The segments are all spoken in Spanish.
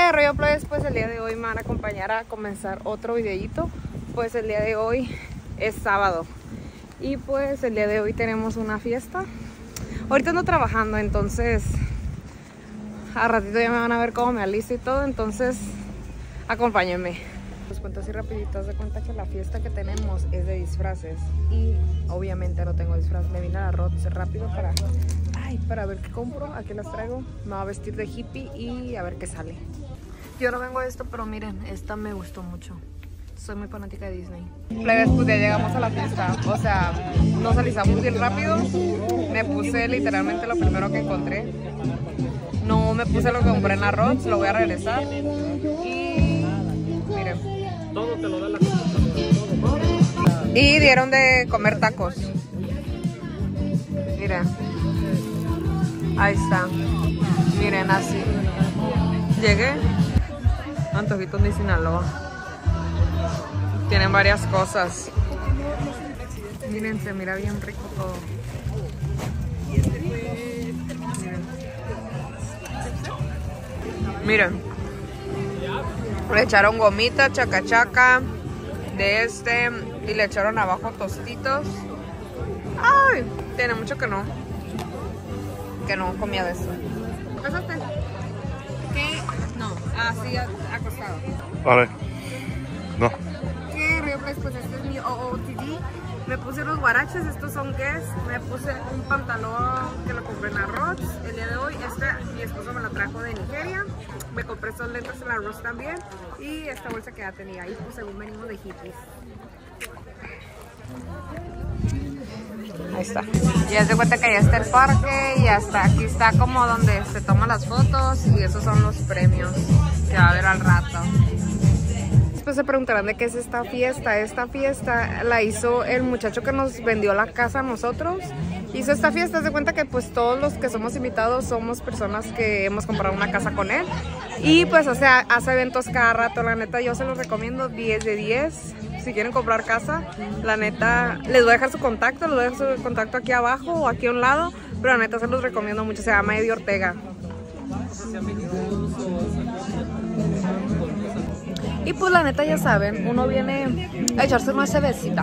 ¿Qué rollo, pues? Pues el día de hoy me van a acompañar a comenzar otro videito. Pues el día de hoy es sábado y pues el día de hoy tenemos una fiesta. Ahorita ando trabajando, entonces a ratito ya me van a ver cómo me alisto y todo, entonces acompáñenme. Les cuento así rapidito, haz de cuenta que la fiesta que tenemos es de disfraces y obviamente no tengo disfraz. Me vine a la Rods rápido para ver qué compro. Aquí las traigo. Me voy a vestir de hippie y a ver qué sale. Yo no vengo a esto, pero miren, esta me gustó mucho. Soy muy fanática de Disney. Plebes, pues ya llegamos a la fiesta. O sea, nos alisamos bien rápido. Me puse literalmente lo primero que encontré. No me puse lo que compré en la Rods, lo voy a regresar. Y miren. Todo te lo da la computadora. Y dieron de comer tacos. Miren. Ahí está. Miren, así. Llegué. Antojitos de Sinaloa. Tienen varias cosas. Miren, se mira bien rico todo. Miren. Le echaron gomita, chacachaca de este y le echaron abajo tostitos. Ay, tiene mucho que no comía de eso. ¿Pasaste? ¿Qué? No, así acostado. Vale. No. ¿Qué río? Pues este es mi OOTD. Me puse unos guaraches, estos son Guess. Me puse un pantalón que lo compré en la Rods el día de hoy. Mi esposo me lo trajo de Nigeria. Me compré estos lentes en la Rods también. Y esta bolsa que ya tenía. Y pues según venimos de hippies. Ahí está. Ya se cuenta que ya está el parque y hasta aquí está como donde se toman las fotos y esos son los premios que va a haber al rato. Después se preguntarán de qué es esta fiesta. Esta fiesta la hizo el muchacho que nos vendió la casa a nosotros. Hizo esta fiesta, se cuenta que pues todos los que somos invitados somos personas que hemos comprado una casa con él. Y pues o sea, hace eventos cada rato, la neta yo se los recomiendo 10 de 10. Si quieren comprar casa, la neta, les voy a dejar su contacto, les voy a dejar su contacto aquí abajo o aquí a un lado, pero la neta se los recomiendo mucho, se llama Eddie Ortega. Y pues la neta ya saben, uno viene a echarse una cervecita.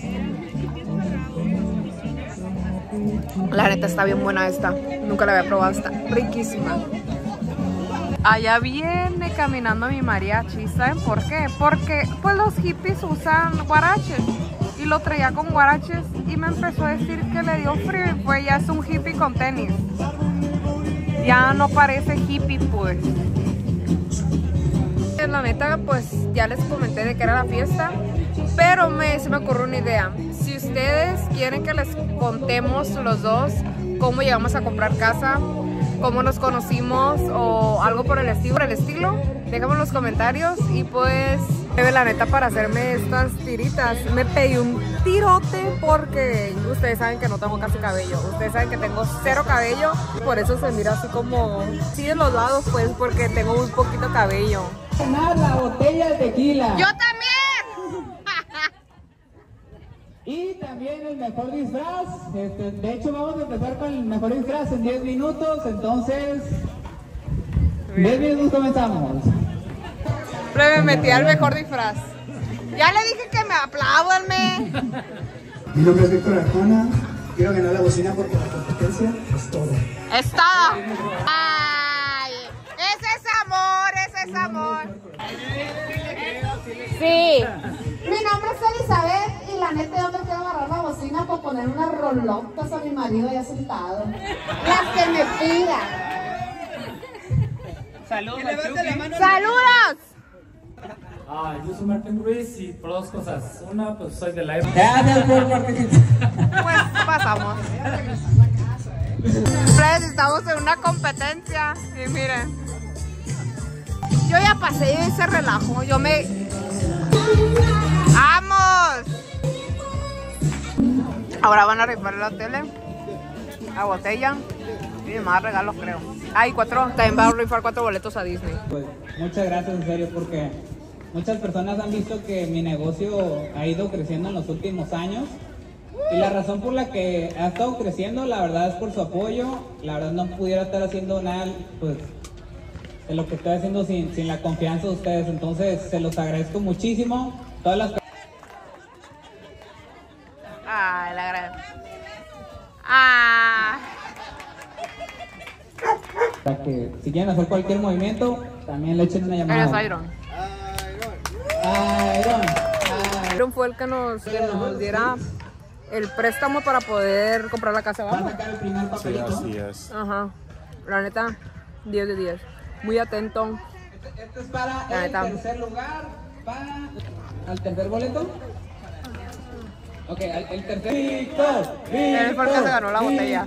La neta está bien buena esta, nunca la había probado, está riquísima. Allá viene caminando mi mariachi, ¿saben por qué? Porque pues los hippies usan guaraches y lo traía con guaraches y me empezó a decir que le dio frío y pues ya es un hippie con tenis. Ya no parece hippie pues. La neta pues ya les comenté de que era la fiesta, pero se me ocurrió una idea. Si ustedes quieren que les contemos los dos cómo llegamos a comprar casa, cómo nos conocimos o algo por el estilo, déjame en los comentarios. Y pues la neta, para hacerme estas tiritas me pedí un tirote porque ustedes saben que no tengo casi cabello, ustedes saben que tengo cero cabello, por eso se mira así como sí de los lados pues, porque tengo un poquito cabello. La botella de tequila. ¡Yo también! Y también el mejor disfraz. De hecho vamos a empezar con el mejor disfraz en 10 minutos, entonces 10 minutos comenzamos. Pero me metí al mejor disfraz. Ya le dije que me aplaudanme. Mi nombre es Víctor Arjona. Quiero ganar la bocina porque la competencia es todo. Es todo. Ay, ese es amor, ese es amor. Sí. Mi nombre es Elizabeth y la neta yo me quiero agarrar la bocina para poner unas rolotas a mi marido ya sentado. Las que me pidan. Saludos. ¡Saludos! Yo soy Martín Ruiz y por dos cosas. Una, pues soy de la Pues pasamos. Pues estamos en una competencia y miren. Yo ya pasé ese relajo. ¡Vamos! Ahora van a rifar la tele, la botella y más regalos creo. Hay 4, también van a rifar 4 boletos a Disney. Pues muchas gracias en serio porque muchas personas han visto que mi negocio ha ido creciendo en los últimos años y la razón por la que ha estado creciendo la verdad es por su apoyo. La verdad no pudiera estar haciendo nada pues lo que estoy haciendo sin la confianza de ustedes. Entonces, se los agradezco muchísimo. Todas las Ay, la gran. Ah. para que si quieren hacer cualquier movimiento, también le echen una llamada. Eres Iron. Iron fue el que nos diera el préstamo para poder comprar la casa. Van a sacar el primer Sí, papelito. así es. Ajá. La neta, 10 de 10. Muy atento. Esto es para La el neta. tercer lugar, al tercer boleto. Ok, el tercer. ¡Víctor! Él fue el que se ganó la botella.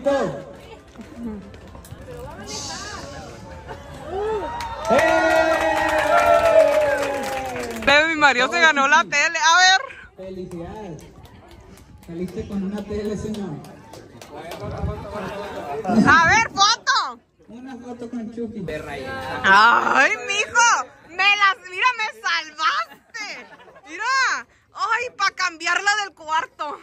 Mi marido se ganó la tele. A ver. ¡Felicidades! Saliste con una tele, señor. A ver, foto. Una foto con Chucky. Ay, mijo. Mira, me salvaste. Mira. Ay, para cambiarla del cuarto.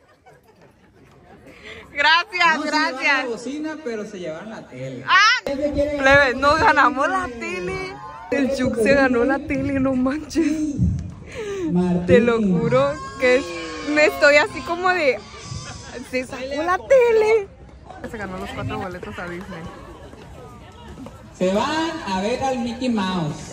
Gracias, No se llevaron la gracias. bocina, pero se llevaron la tele. Ah, plebe, nos ganamos la tele. El Chuck se ganó la tele, no manches. Martín. Te lo juro que me estoy así como de... Se sacó la tele. Se ganó los 4 boletos a Disney. Se van a ver al Mickey Mouse.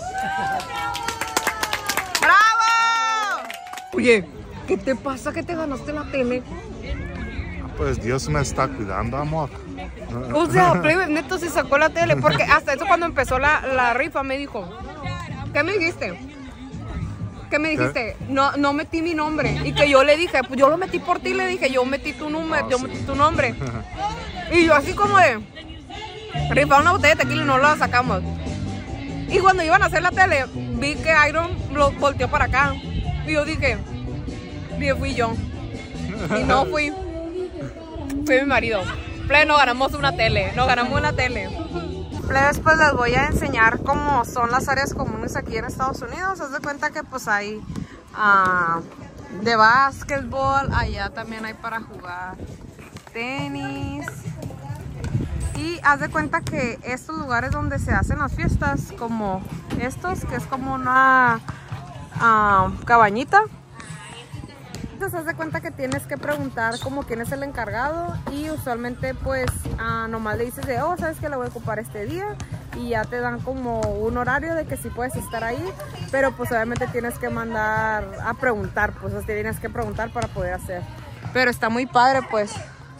¡Bravo! Oye, ¿qué te pasa que te ganaste la tele? Pues Dios me está cuidando, amor. O sea, plebe, neto se sacó la tele. Porque hasta eso cuando empezó la rifa me dijo... ¿Qué me dijiste? ¿Qué me dijiste? No metí mi nombre. Y que yo le dije, pues yo lo metí por ti, le dije, yo metí tu número, yo metí tu nombre. Y yo así como de, rifar una botella de tequila y no la sacamos. Y cuando iban a hacer la tele, vi que Iron lo volteó para acá. Y yo dije, fui yo. Y no fui. Fue mi marido. Plebe, nos ganamos una tele, Después les voy a enseñar cómo son las áreas comunes aquí en Estados Unidos. Haz de cuenta que pues hay de básquetbol, allá también hay para jugar tenis. Y haz de cuenta que estos lugares donde se hacen las fiestas, como estos, que es como una cabañita. Entonces haz de cuenta que tienes que preguntar como quién es el encargado y usualmente pues nomás le dices de, oh, sabes que lo voy a ocupar este día y ya te dan como un horario de que sí puedes estar ahí, pero pues obviamente tienes que mandar a preguntar, pues tienes que preguntar para poder hacer. Pero está muy padre pues.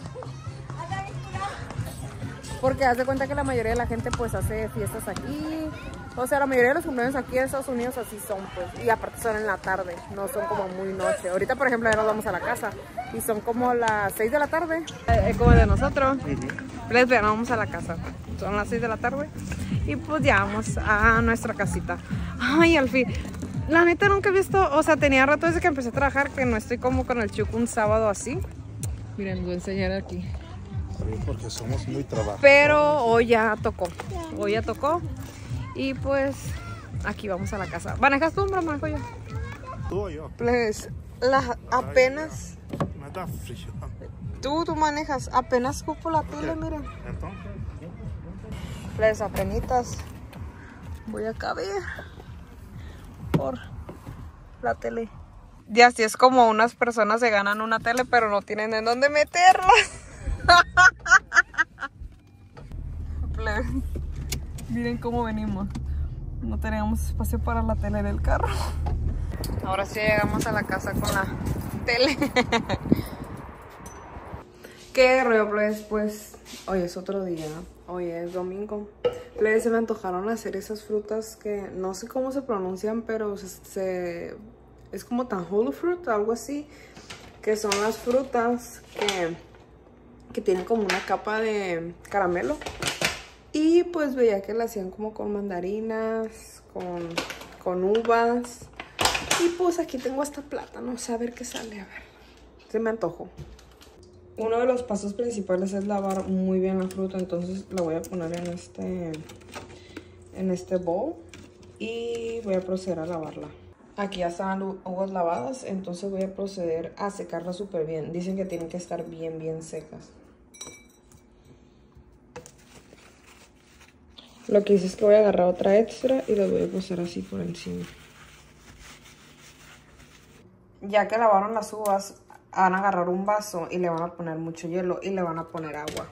Porque haz de cuenta que la mayoría de la gente pues hace fiestas aquí. O sea, la mayoría de los cumpleaños aquí en Estados Unidos así son pues. Y aparte son en la tarde, no son como muy noche. Ahorita por ejemplo ya nos vamos a la casa y son como las 6 de la tarde. Como de nosotros. Les vamos a la casa. Son las 6 de la tarde. Y pues ya vamos a nuestra casita. Ay, al fin. La neta nunca he visto, o sea, tenía rato desde que empecé a trabajar que no estoy como con el Chuck un sábado así. Miren, les voy a enseñar aquí. Porque somos muy trabajadores. Pero hoy ya tocó. Y pues aquí vamos a la casa. ¿Manejas tú, hombre? ¿Manejo yo? Tú o yo. Pues apenas... Me da frío. Tú manejas. Apenas cupo la tele, miren. Entonces, Pues apenitas voy a caber por la tele. Y así es como unas personas se ganan una tele, pero no tienen en dónde meterla. Miren cómo venimos. No teníamos espacio para la tele del carro. Ahora sí llegamos a la casa con la tele. ¿Qué rollo, pues? Hoy es otro día. Hoy es domingo. Se me antojaron hacer esas frutas que no sé cómo se pronuncian, pero es como tanjulu fruit, algo así. Que son las frutas que tienen como una capa de caramelo. Y pues veía que la hacían como con mandarinas, con uvas. Y pues aquí tengo hasta plátano, a ver qué sale, a ver. Se me antojó. Uno de los pasos principales es lavar muy bien la fruta, entonces la voy a poner en este bowl y voy a proceder a lavarla. Aquí ya están las uvas lavadas, entonces voy a proceder a secarlas súper bien. Dicen que tienen que estar bien secas. Lo que hice es que voy a agarrar otra extra y lo voy a pasar así por encima. Ya que lavaron las uvas, van a agarrar un vaso y le van a poner mucho hielo y le van a poner agua.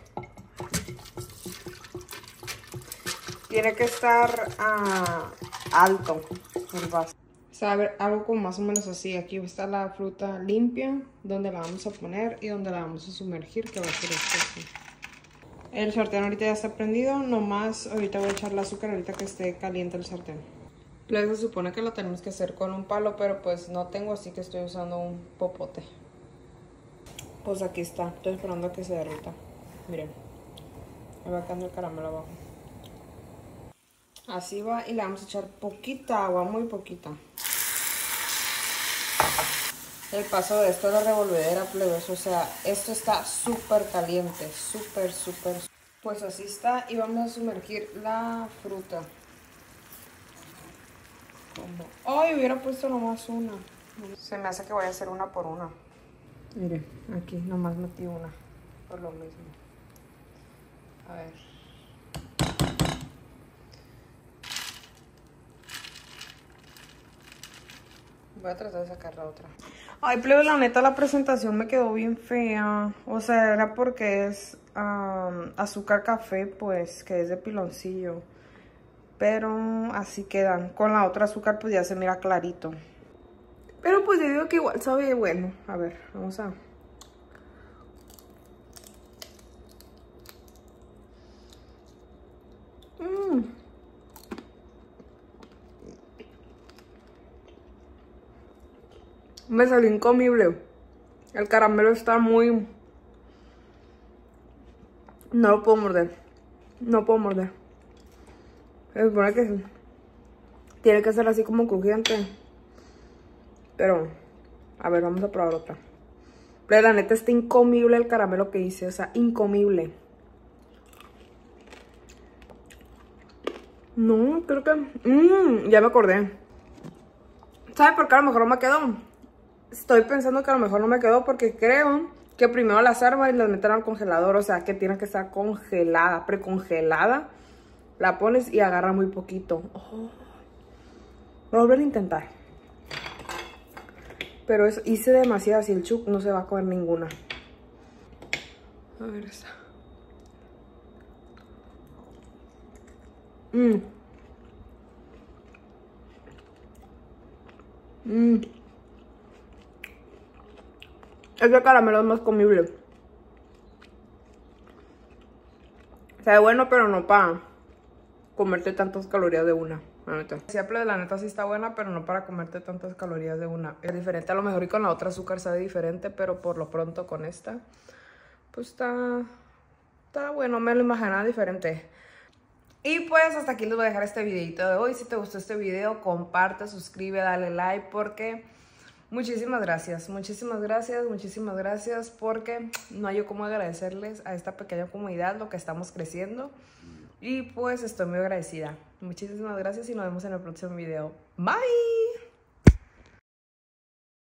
Tiene que estar alto el vaso. O sea, a ver, algo como más o menos así. Aquí está la fruta limpia, donde la vamos a poner y donde la vamos a sumergir, que va a ser esto así. El sartén ahorita ya está prendido, nomás ahorita voy a echar el azúcar ahorita que esté caliente el sartén. Luego se supone que lo tenemos que hacer con un palo, pero pues no tengo, así que estoy usando un popote. Pues aquí está, estoy esperando a que se derrita. Miren, me va quedando el caramelo abajo. Así va y le vamos a echar poquita agua, muy poquita. El paso de esto es la revolvedera, plebes, o sea, esto está súper caliente, súper. Pues así está y vamos a sumergir la fruta. Ay, hubiera puesto nomás una. Se me hace que voy a hacer una por una. Miren, aquí nomás metí una, por lo mismo. A ver. Voy a tratar de sacar la otra. Ay, plebe, la neta la presentación me quedó bien fea. O sea, era porque es azúcar café, pues, que es de piloncillo. Pero así quedan. Con la otra azúcar pues ya se mira clarito. Pero pues yo digo que igual sabe bueno. A ver, vamos a... Me salió incomible. El caramelo está muy... No lo puedo morder. No puedo morder. Se supone que tiene que ser así como crujiente. Pero, a ver, vamos a probar otra. Pero la neta está incomible el caramelo que hice. O sea, incomible. No, creo que... ya me acordé. ¿Sabe por qué a lo mejor no me quedó? Estoy pensando que a lo mejor no me quedó porque creo que primero las armas y las meten al congelador. O sea, que tiene que estar congelada, precongelada. La pones y agarra muy poquito. Oh. Voy a volver a intentar. Pero hice demasiadas y el Chuck no se va a comer ninguna. A ver esta. Este caramelo es más comible. Sabe bueno, pero no para comerte tantas calorías de una. La neta. Siempre la neta sí está buena, pero no para comerte tantas calorías de una. Es diferente a lo mejor y con la otra azúcar sabe diferente, pero por lo pronto con esta, pues está bueno, me lo imaginaba diferente. Y pues hasta aquí les voy a dejar este videito de hoy. Si te gustó este video, comparte, suscribe, dale like, porque muchísimas gracias porque no hay yo cómo agradecerles a esta pequeña comunidad lo que estamos creciendo. Y pues estoy muy agradecida. Muchísimas gracias y nos vemos en el próximo video. Bye.